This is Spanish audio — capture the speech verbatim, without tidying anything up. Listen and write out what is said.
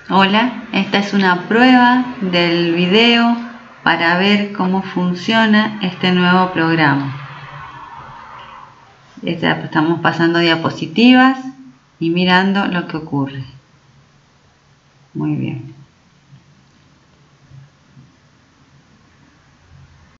Hola, esta es una prueba del video para ver cómo funciona este nuevo programa. Estamos pasando diapositivas y mirando lo que ocurre. Muy bien.